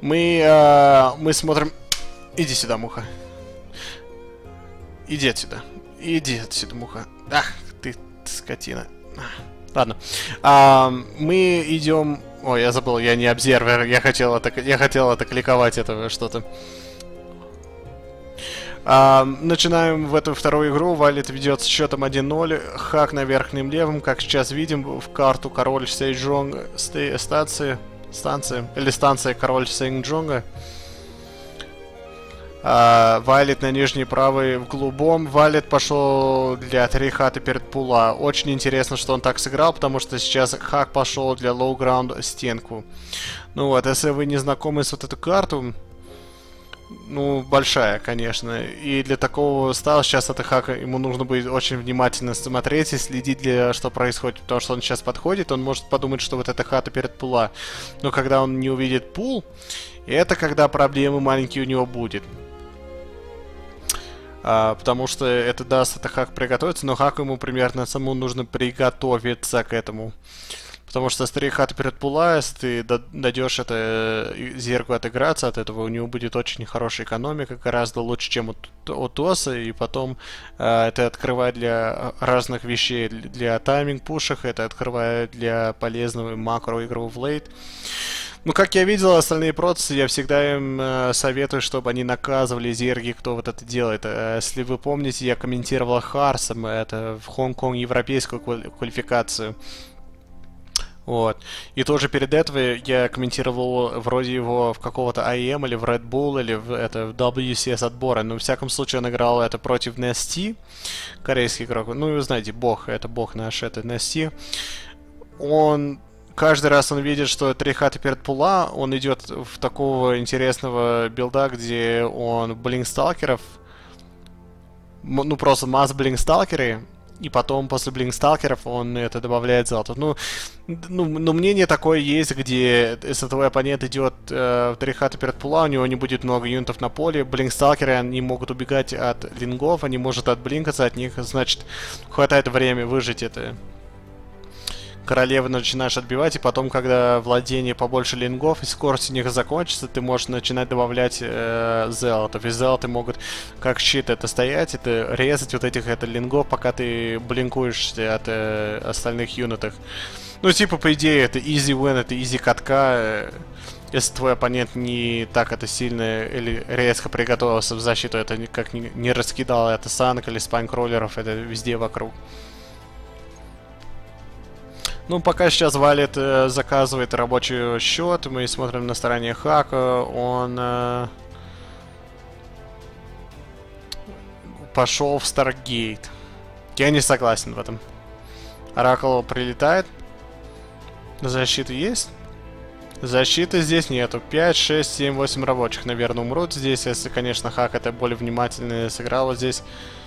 Мы смотрим... Иди сюда, муха. Иди отсюда. Иди отсюда, муха. Ах, ты скотина. Ладно. Мы идем... Ой, я забыл, я не обзервер. Я хотел это кликовать, этого что-то. Начинаем в эту вторую игру. Вайлет ведет с счетом 1-0. Хак на верхнем левом. Как сейчас видим, в карту король Сейджонг станция король Сейджонга. Вайлет на нижней правой в голубом. Вайлет пошел для 3 хаты перед пула. Очень интересно, что он так сыграл, потому что сейчас Хак пошел для лоу-граунд стенку. Ну вот, если вы не знакомы с вот эту карту, ну, большая, конечно. И для такого стала сейчас это Хака, ему нужно будет очень внимательно смотреть и следить, что происходит. Потому что он сейчас подходит, он может подумать, что вот эта хата перед пула. Но когда он не увидит пул, это когда проблемы маленькие у него будет. Потому что это даст это Хак приготовиться, но Хаку ему примерно самому нужно приготовиться к этому. Потому что с 3 хаты перед пула, если ты дойдешь это зерку отыграться от этого, у него будет очень хорошая экономика, гораздо лучше, чем у Тоса, и потом это открывает для разных вещей, для тайминг-пушек, это открывает для полезного макро-игру в лейт. Ну, как я видел, остальные процессы, я всегда им советую, чтобы они наказывали зерги, кто вот это делает. Если вы помните, я комментировал Харсом, это в Хонг-Конг европейскую квалификацию. Вот. И тоже перед этого я комментировал вроде его в какого-то IEM или в Red Bull или в WCS отбора. Но в всяком случае он играл это против Nesty, корейский игрок. Ну, вы знаете, бог, это бог наш, это Nesty. Он... Каждый раз он видит, что 3 хаты перед пула, он идет в такого интересного билда, где он блинк-сталкеров, ну просто масс-блинк-сталкеры, и потом после блинк-сталкеров он это добавляет золото. Ну, мнение такое есть, где если твой оппонент идет в 3 хаты перед пула, у него не будет много юнитов на поле, блинк-сталкеры, они могут убегать от лингов, они могут отблинкаться от них, значит, хватает времени выжить это. Королевы начинаешь отбивать, и потом, когда владение побольше лингов и скорость у них закончится, ты можешь начинать добавлять зелотов. И зелоты могут как щит это стоять, это резать вот этих лингов, пока ты блинкуешься от остальных юнитов. Ну, типа, по идее, это easy win, это easy катка. Если твой оппонент не так это сильно или резко приготовился в защиту, это как не раскидал это санк или спайн-кроллеров, это везде вокруг. Ну, пока сейчас Вайлет заказывает рабочий счет, мы смотрим на стороне Хака, он пошел в Старгейт. Я не согласен в этом. Оракл прилетает. Защита есть? Защиты здесь нету. 5, 6, 7, 8 рабочих, наверное, умрут здесь, если, конечно, Хак это более внимательно сыграл вот здесь.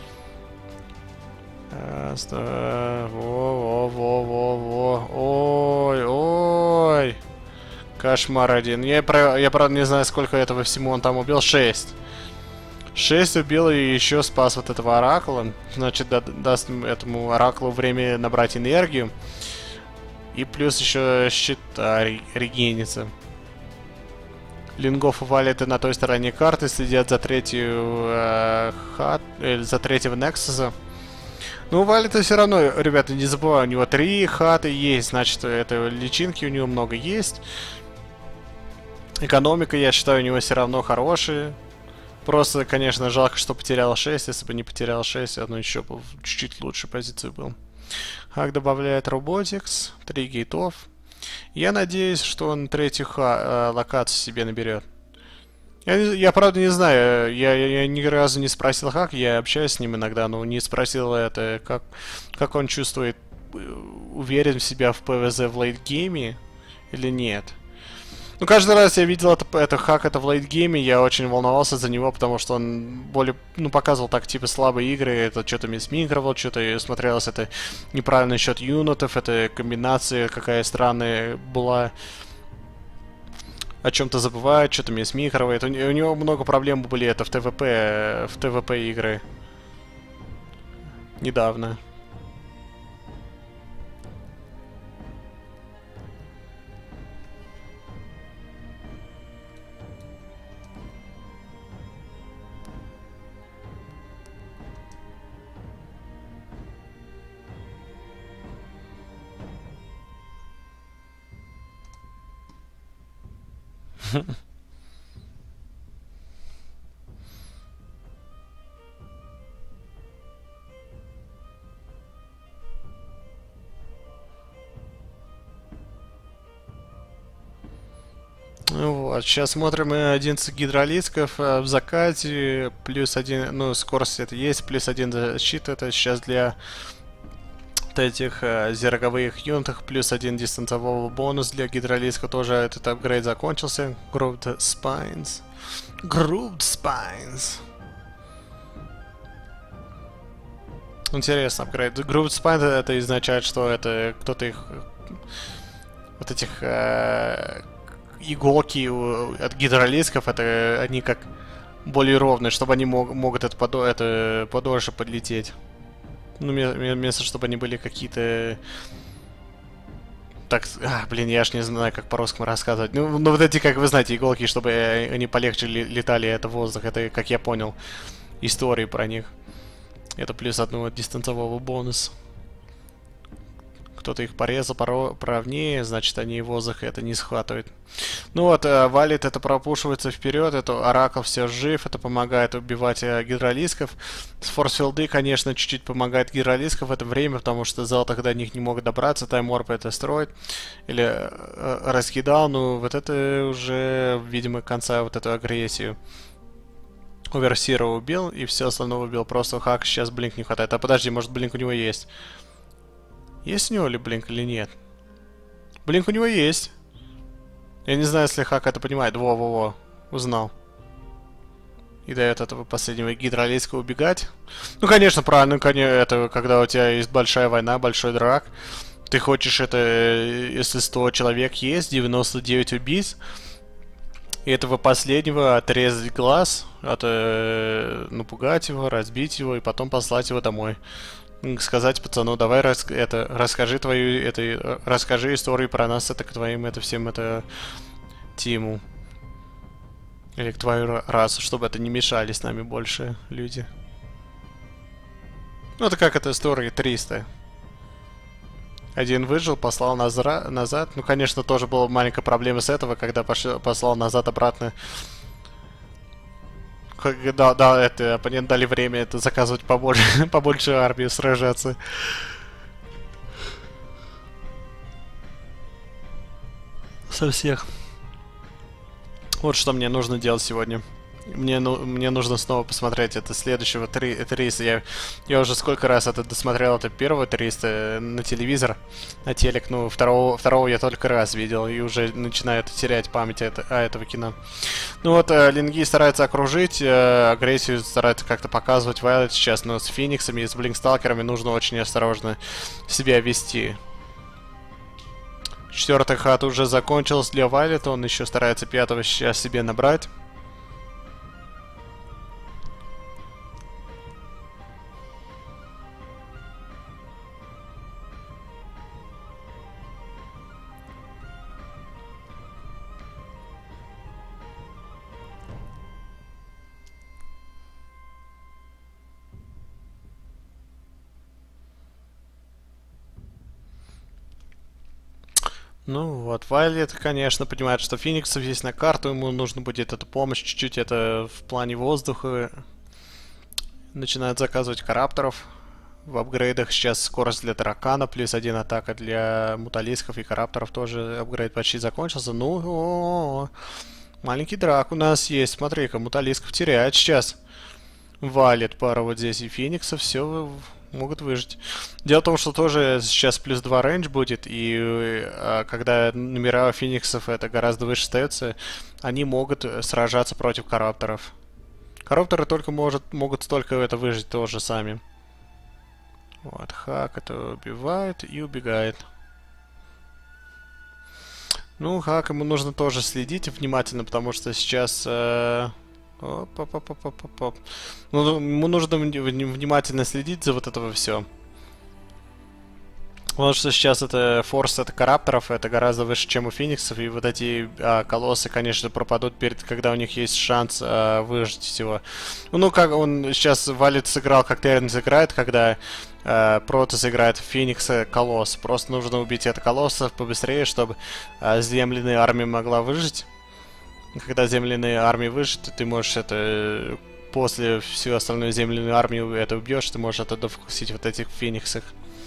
Во-во-во-во-во. Ой-ой. Кошмар один. Я, правда, не знаю, сколько этого всему он там убил. 6. 6 убил и еще спас вот этого Оракла. Значит, даст этому Ораклу время набрать энергию. И плюс еще щита регенится. Лингов и Вайлеты на той стороне карты следят за третью за третьего Нексуса. Ну, у Вайлета все равно, ребята, не забывай, у него 3 хаты есть, значит, это личинки у него много есть. Экономика, я считаю, у него все равно хорошая. Просто, конечно, жалко, что потерял 6. Если бы не потерял 6, он еще бы в чуть-чуть лучшей позиции был. Хак добавляет Robotics, 3 гейтов. Я надеюсь, что он третью локацию себе наберет. Я правда не знаю, я ни разу не спросил Хак, я общаюсь с ним иногда, но не спросил это, как он чувствует, уверен в себя в ПВЗ в лейтгейме или нет. Ну, каждый раз я видел это Хак это в лейтгейме, я очень волновался за него, потому что он более, ну, показывал так, типа, слабые игры, это что-то мисмигровал, что-то смотрелось, это неправильный счет юнитов, это комбинация какая странная была. О чем-то забывает, что-то мисмикровает. У него много проблем были это в ТВП игры. Недавно. Вот, сейчас смотрим 11 гидролисков в закате, плюс один, ну, скорость это есть, плюс один защита, это сейчас для вот этих зерговых юнитов, плюс один дистанцового бонус для гидролиска, тоже этот апгрейд закончился, Grooved Spines. Grooved Spines. Интересно, апгрейд. Grooved Spines это означает, что это кто-то их, вот этих иголки от гидролисков, это они как более ровные, чтобы они могут это подольше подлететь. Ну, вместо чтобы они были какие-то... Так, блин, я ж не знаю, как по-русски рассказывать. Ну, вот эти, как вы знаете, иголки, чтобы они полегче летали, это воздух. Это, как я понял, истории про них. Это плюс одного дистанцового бонуса. Кто-то их порезал правнее, значит они воздух это не схватывают. Ну вот, валит это пропушивается вперед, это Оракл все жив, это помогает убивать гидролисков. Форсфилды, конечно, чуть-чуть помогает гидролисков в это время, потому что зал до них не могут добраться, тайморп это строит. Или раскидал, ну вот это уже, видимо, конца вот эту агрессию. Оверсира убил, и все остальное убил. Просто хак сейчас блинк не хватает. А подожди, может блинк у него есть? Есть у него ли блинк или нет? Блинк у него есть. Я не знаю, если хак это понимает. Во-во-во. Узнал. И дает этого последнего гидролейска убегать. Ну, конечно, правильно. Это когда у тебя есть большая война, большой драк. Ты хочешь это... Если 100 человек есть, 99 убийц. И этого последнего отрезать глаз. Напугать его, разбить его и потом послать его домой. Сказать пацану, давай расскажи расскажи историю про нас, это к твоим, это всем, это Тиму. Или к твою расу, чтобы это не мешали с нами больше люди. Ну это как это история 300. Один выжил, послал назад. Ну, конечно, тоже была маленькая проблема с этого, когда послал назад обратно. Да, это оппонент дали время это заказывать побольше армии сражаться. Со всех. Вот что мне нужно делать сегодня. Мне нужно снова посмотреть это следующего 300. Я уже сколько раз это досмотрел, это первого 300 на телевизор, на телек. Ну, второго я только раз видел и уже начинаю терять память этого кино. Ну вот, Линги старается окружить, агрессию старается как-то показывать Вайлет сейчас, но с Фениксами и с Блинксталкерами нужно очень осторожно себя вести. 4-й хат уже закончился для Вайлет, он еще старается 5-го сейчас себе набрать. Ну вот, Вайлет, конечно, понимает, что Фениксов есть на карту, ему нужно будет эту помощь, чуть-чуть это в плане воздуха. Начинает заказывать карапторов. В апгрейдах сейчас скорость для таракана, плюс 1 атака для муталисков и карапторов тоже апгрейд почти закончился. Ну, маленький драк у нас есть, смотри-ка, муталисков теряет сейчас. Валит пару вот здесь и Фениксов, все могут выжить. Дело в том, что тоже сейчас плюс 2 рейндж будет, и когда номера Фениксов это гораздо выше остается, они могут сражаться против коррупторов. Коррупторы только могут столько это выжить тоже сами. Вот, Хак это убивает и убегает. Ну, Хак ему нужно тоже следить внимательно, потому что сейчас... Ну, ему нужно внимательно следить за вот этого все. Потому что сейчас это форс это коррупторов, это гораздо выше, чем у фениксов, и вот эти колоссы, конечно, пропадут когда у них есть шанс выжить всего. Ну, как он сейчас Валит сыграл, как Терренс играет, когда Протос играет Феникса колосс. Просто нужно убить это колоссов побыстрее, чтобы земляная армия могла выжить. Когда земляные армии выжаты, ты можешь это... После всю остальную земляную армию это убьешь, ты можешь это дофокусить вот этих фениксах.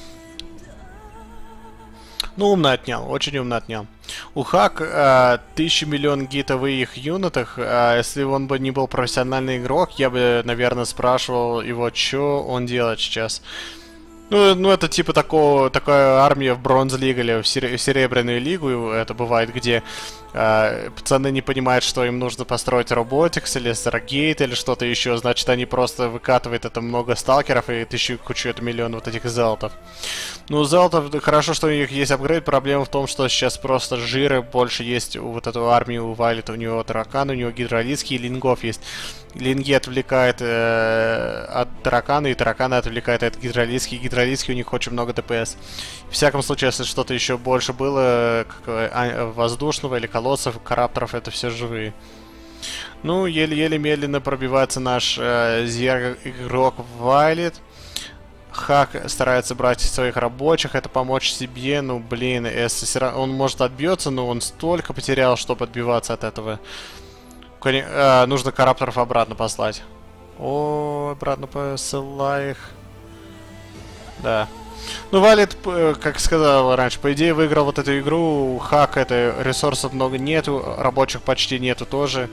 Ну, умно отнял, очень умно отнял. У Хак 1000 миллион гитов в их юнитах. Если он бы не был профессиональный игрок, я бы, наверное, спрашивал его, что он делает сейчас. Ну, это типа такая армия в бронз-лиге или в серебряную лигу, это бывает, где пацаны не понимают, что им нужно построить роботикс или Stargate или что-то еще, значит, они просто выкатывают это много сталкеров и кучу это миллион вот этих зелтов. Ну, зелтов, хорошо, что у них есть апгрейд, проблема в том, что сейчас просто жира больше есть у вот эту армию, у Вайлет, у него таракан, у него гидролитский, и лингов есть. Линги отвлекает от таракана, и тараканы отвлекает от гидролитский. Гидролитский у них очень много ДПС. В всяком случае, если что-то еще больше было, воздушного или колоссов, карапторов, это все живые. Ну, еле-еле медленно пробивается наш игрок Вайлет. Хак старается брать своих рабочих, это помочь себе, ну, блин, если он может отбьется, но он столько потерял, чтобы отбиваться от этого. Нужно карапторов обратно послать. О, обратно посылай их. Да. Ну, Валет, как сказал раньше, по идее выиграл вот эту игру. Хак, это ресурсов много нету, рабочих почти нету тоже.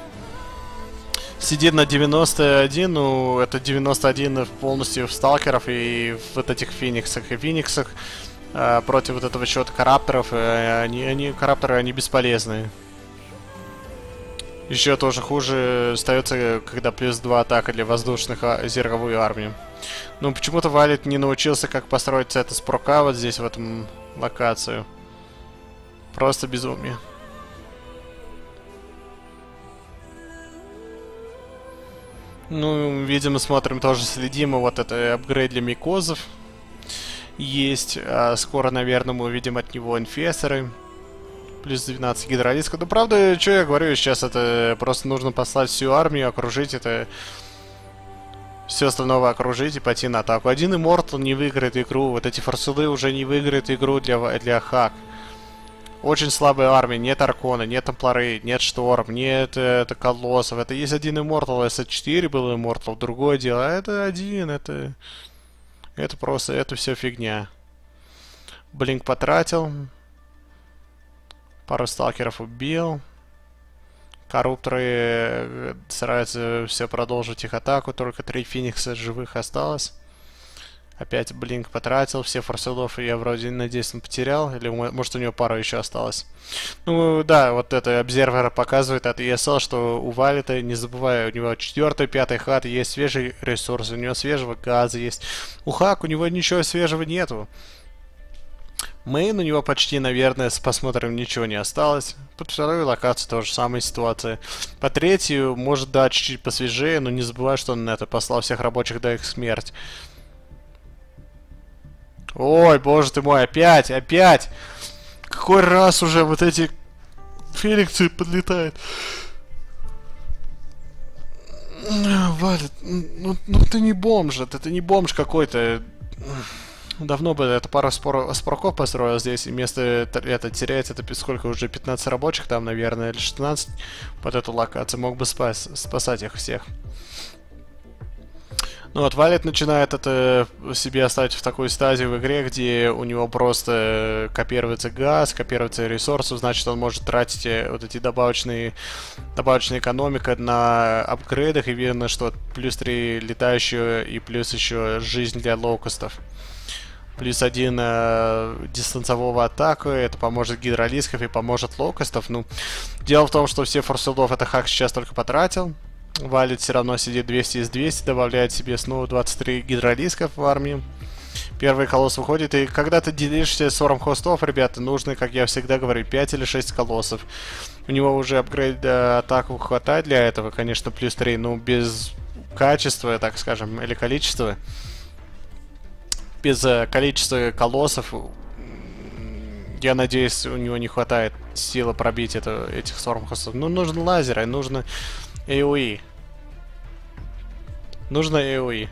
Сидит на 91, ну, это 91 полностью в сталкеров и в вот этих фениксах. И фениксах против вот этого счета карапторов, карапторы, они бесполезные. Еще тоже хуже остается, когда плюс 2 атака для воздушных зерговую армию. Ну, почему-то Валет не научился, как построить это с прока вот здесь, в этом локацию. Просто безумие. Ну, видимо, смотрим, тоже следим. Вот это апгрейд для микозов есть. Скоро, наверное, мы увидим от него инфесторы. Плюс 12 гидролитского. Ну, правда, что я говорю сейчас, это просто нужно послать всю армию, окружить это... Все остальное окружить и пойти на атаку. Один Immortal не выиграет игру. Вот эти форсулы уже не выиграют игру для Хак. Очень слабая армия. Нет Аркона, нет Темплары, нет Шторм, нет Колоссов. Это есть один Immortal. Если 4 было Immortal, другое дело. А это один, это просто, это все фигня. Блинк потратил. Пару сталкеров убил. Коррупторы стараются все продолжить их атаку. Только 3 феникса живых осталось. Опять Блинк потратил. Все форсилов я вроде, надеюсь, он потерял. Или может у него пару еще осталось. Ну да, вот это обсервер показывает от ESL, что у Валета, не забывай, у него 4-й, 5-й хат, есть свежий ресурс, у него свежего газа есть. У Хак у него ничего свежего нету. Мейн у него почти, наверное, посмотрим, ничего не осталось. Под вторую локацию тоже самая ситуация. По третью, может, да, чуть-чуть посвежее, но не забывай, что он это послал всех рабочих до их смерть. Ой, боже ты мой, опять! Какой раз уже вот эти фениксы подлетают. Валет, ну ты не бомж, это не бомж какой-то. Давно бы это пару спроков построил здесь, и вместо это терять, это сколько уже, 15 рабочих там, наверное, или 16 под эту локацию, мог бы спасать их всех. Ну вот, Валет начинает это себе оставить в такой стадии в игре, где у него просто копируется газ, копируется ресурсы, значит он может тратить вот эти добавочные экономика на апгрейдах, и видно, что плюс 3 летающую и плюс еще жизнь для лоукостов. Плюс 1 дистанцового атаку, это поможет гидролисков и поможет лоукостов. Ну, дело в том, что все форсилдов это Хак сейчас только потратил. Валет все равно сидит 200 из 200, добавляет себе снова 23 гидролисков в армию. Первый колосс выходит, и когда ты делишься ссором хостов, ребята, нужно, как я всегда говорю, 5 или 6 колоссов. У него уже апгрейд атаку хватает для этого, конечно, плюс 3, но без качества, так скажем, или количества. Без количества колоссов, я надеюсь, у него не хватает силы пробить этих стормхостов. Ну, нужен лазер, и нужно AOE. Нужно AOE.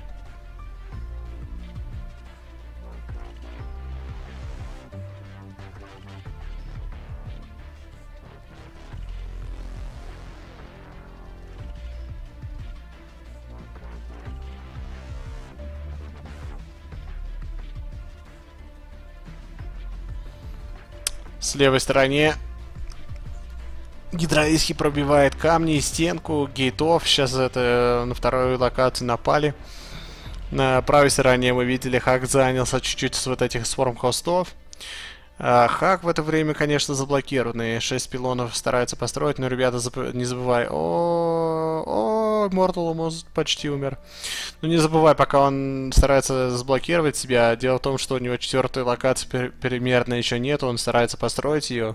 С левой стороне Гидралийский пробивает камни и стенку гейтов. Сейчас это на второй локации напали. На правой стороне мы видели, Хак занялся чуть-чуть с вот этих сворм-хостов. Хак в это время, конечно, заблокированный. 6 пилонов старается построить, но, ребята, не забывай. Мортал может почти умер. Но не забывай, пока он старается заблокировать себя. Дело в том, что у него 4-й локации примерно еще нет, он старается построить ее.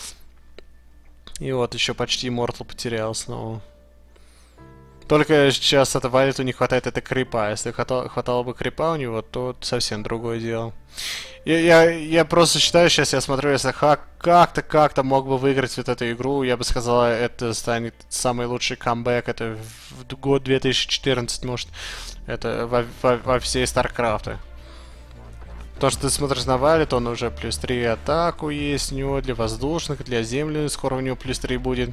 И вот еще почти Мортал потерял снова. Только сейчас от Вайлету не хватает этой крипа. Если хватало бы крипа у него, то совсем другое дело. Я просто считаю, сейчас я смотрю, если Хак как-то мог бы выиграть вот эту игру, я бы сказал, это станет самый лучший камбэк. Это в год 2014, может, это во всей Старкрафте. То, что ты смотришь на Вайлет, он уже плюс 3 атаку есть у него, для воздушных, для земли, скоро у него плюс 3 будет.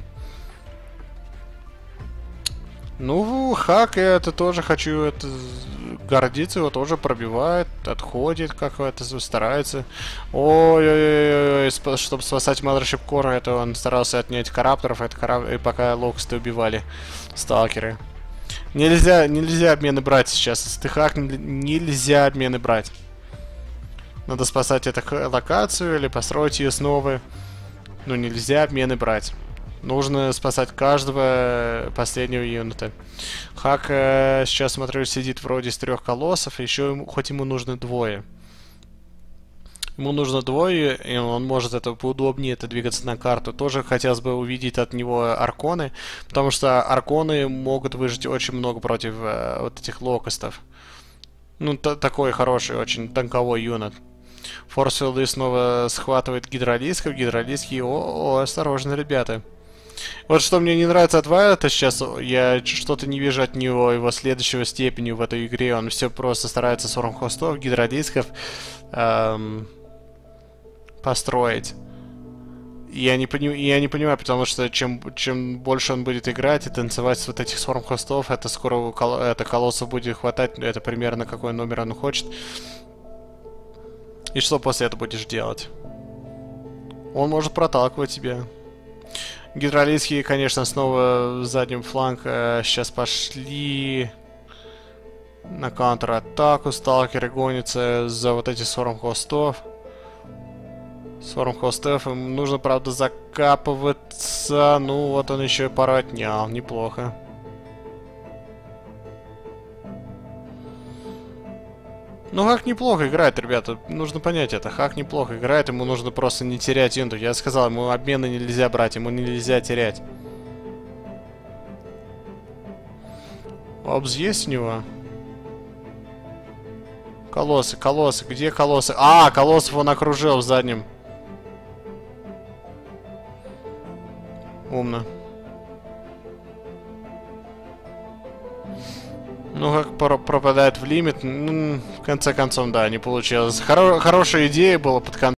Ну, Хак, я это тоже хочу это гордиться, его тоже пробивает, отходит, как это старается. Ой-ой-ой, чтобы спасать Mothership Core, это он старался отнять карапторов, и пока локусты убивали сталкеры. Нельзя обмены брать сейчас. Если ты Хак, нельзя обмены брать. Надо спасать эту локацию или построить ее снова. Но нельзя обмены брать. Нужно спасать каждого последнего юнита. Хак сейчас, смотрю, сидит вроде с 3 колоссов, еще хоть ему нужно 2. Ему нужно 2, и он может это поудобнее двигаться на карту. Тоже хотелось бы увидеть от него арконы, потому что арконы могут выжить очень много против вот этих локостов. Ну, такой хороший, очень танковой юнит. Форсфилды снова схватывает гидролисков. Гидролиски, осторожно, ребята. Вот что мне не нравится от Вайлета сейчас, я что-то не вижу от него его следующего степени в этой игре. Он все просто старается 40 хостов, гидродисков построить. Я не понимаю, потому что чем больше он будет играть и танцевать с вот этих 40 хостов, это скоро колоссов будет хватать, это примерно какой номер он хочет. И что после этого будешь делать? Он может проталкивать тебя. Гидролийские, конечно, снова в заднем фланг сейчас пошли на контратаку. Сталкеры гонятся за вот эти 40 хостов. 40 хостов. Им нужно, правда, закапываться. Ну, вот он еще и пару отнял. Неплохо. Ну, Хак неплохо играет, ребята. Нужно понять это. Хак неплохо играет, ему нужно просто не терять юнитов. Я сказал, ему обмены нельзя брать, ему нельзя терять. Обз есть у него? Колоссы, колоссы. Где колоссы? А, колоссов он окружил в заднем. Умно. Ну, как пропадает в лимит. Ну, в конце концов, да, не получилось. Хорошая идея была под конец.